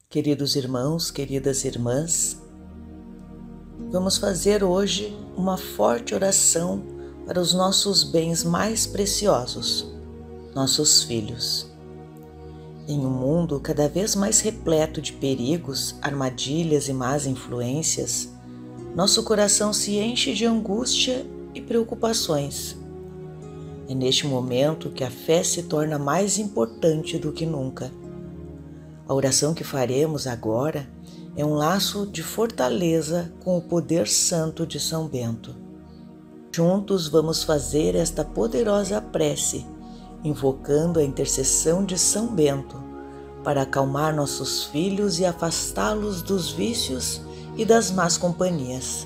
Queridos irmãos, queridas irmãs, vamos fazer hoje uma forte oração para os nossos bens mais preciosos, nossos filhos. Em um mundo cada vez mais repleto de perigos, armadilhas e más influências, nosso coração se enche de angústia e preocupações. É neste momento que a fé se torna mais importante do que nunca. A oração que faremos agora é um laço de fortaleza com o poder santo de São Bento. Juntos vamos fazer esta poderosa prece, invocando a intercessão de São Bento, para acalmar nossos filhos e afastá-los dos vícios e das más companhias.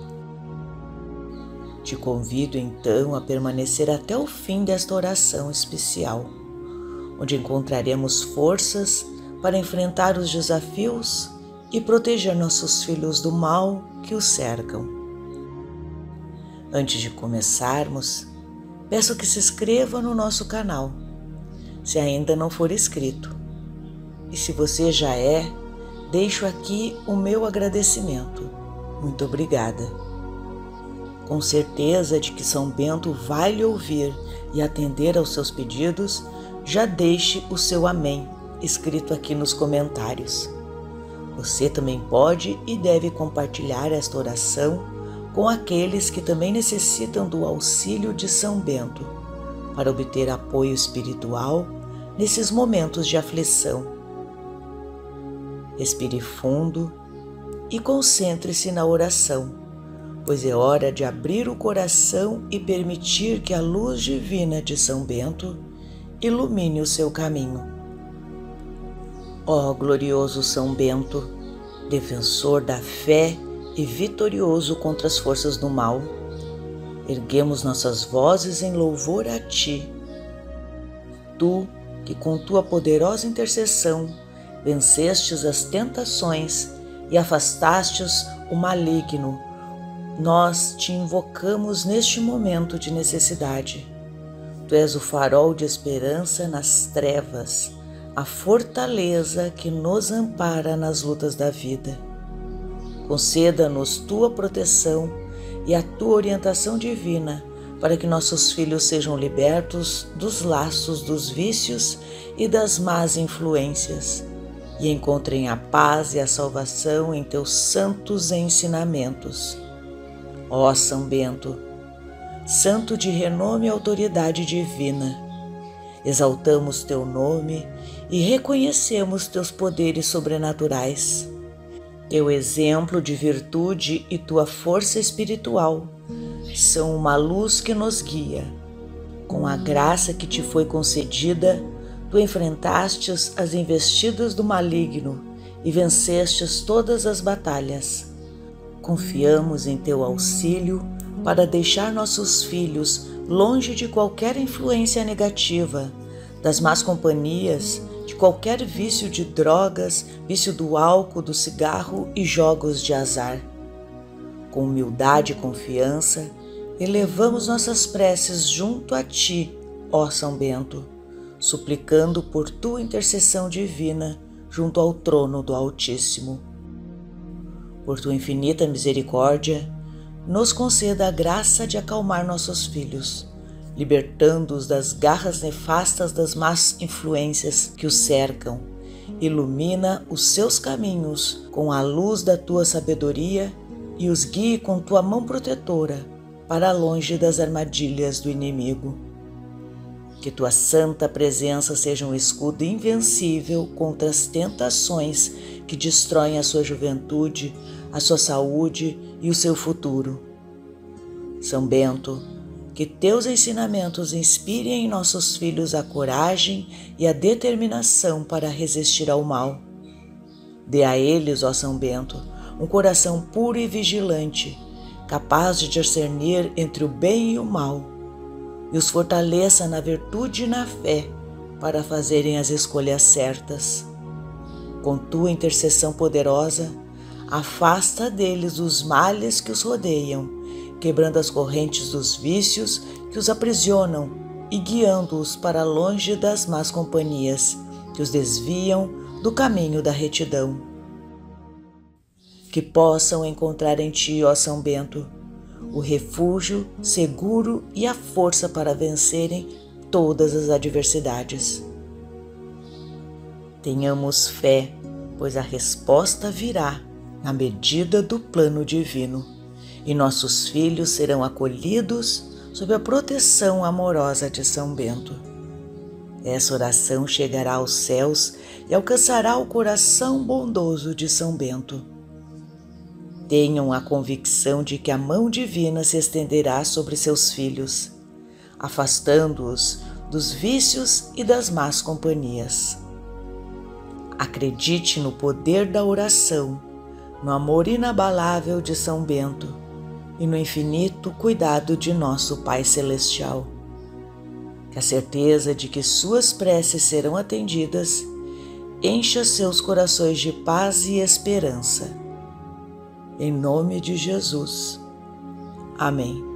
Te convido então a permanecer até o fim desta oração especial, onde encontraremos forças para enfrentar os desafios e proteger nossos filhos do mal que os cercam. Antes de começarmos, peço que se inscreva no nosso canal, se ainda não for inscrito. E se você já é, deixo aqui o meu agradecimento. Muito obrigada. Com certeza de que São Bento vai lhe ouvir e atender aos seus pedidos, já deixe o seu amém escrito aqui nos comentários. Você também pode e deve compartilhar esta oração com aqueles que também necessitam do auxílio de São Bento para obter apoio espiritual nesses momentos de aflição. Respire fundo e concentre-se na oração, pois é hora de abrir o coração e permitir que a luz divina de São Bento ilumine o seu caminho. Ó glorioso São Bento, defensor da fé e vitorioso contra as forças do mal, erguemos nossas vozes em louvor a Ti. Tu, que com Tua poderosa intercessão vencestes as tentações e afastastes o maligno, nós Te invocamos neste momento de necessidade. Tu és o farol de esperança nas trevas, a fortaleza que nos ampara nas lutas da vida. Conceda-nos Tua proteção e a Tua orientação divina para que nossos filhos sejam libertos dos laços dos vícios e das más influências e encontrem a paz e a salvação em Teus santos ensinamentos. Ó São Bento, santo de renome e autoridade divina, exaltamos Teu nome e reconhecemos Teus poderes sobrenaturais. Teu exemplo de virtude e Tua força espiritual são uma luz que nos guia. Com a graça que Te foi concedida, Tu enfrentastes as investidas do maligno e vencestes todas as batalhas. Confiamos em Teu auxílio para deixar nossos filhos longe de qualquer influência negativa, das más companhias, de qualquer vício de drogas, vício do álcool, do cigarro e jogos de azar. Com humildade e confiança, elevamos nossas preces junto a Ti, ó São Bento, suplicando por Tua intercessão divina junto ao trono do Altíssimo. Por Tua infinita misericórdia, nos conceda a graça de acalmar nossos filhos, libertando-os das garras nefastas das más influências que os cercam. Ilumina os seus caminhos com a luz da Tua sabedoria e os guie com Tua mão protetora para longe das armadilhas do inimigo. Que Tua santa presença seja um escudo invencível contra as tentações que destroem a sua juventude, a sua saúde e o seu futuro. São Bento, que Teus ensinamentos inspirem em nossos filhos a coragem e a determinação para resistir ao mal. Dê a eles, ó São Bento, um coração puro e vigilante, capaz de discernir entre o bem e o mal, e os fortaleça na virtude e na fé para fazerem as escolhas certas. Com Tua intercessão poderosa, afasta deles os males que os rodeiam, quebrando as correntes dos vícios que os aprisionam e guiando-os para longe das más companhias que os desviam do caminho da retidão. Que possam encontrar em Ti, ó São Bento, o refúgio seguro e a força para vencerem todas as adversidades. Tenhamos fé, pois a resposta virá na medida do plano divino, e nossos filhos serão acolhidos sob a proteção amorosa de São Bento. Essa oração chegará aos céus e alcançará o coração bondoso de São Bento. Tenham a convicção de que a mão divina se estenderá sobre seus filhos, afastando-os dos vícios e das más companhias. Acredite no poder da oração, no amor inabalável de São Bento e no infinito cuidado de nosso Pai Celestial. Que a certeza de que suas preces serão atendidas encha seus corações de paz e esperança. Em nome de Jesus. Amém.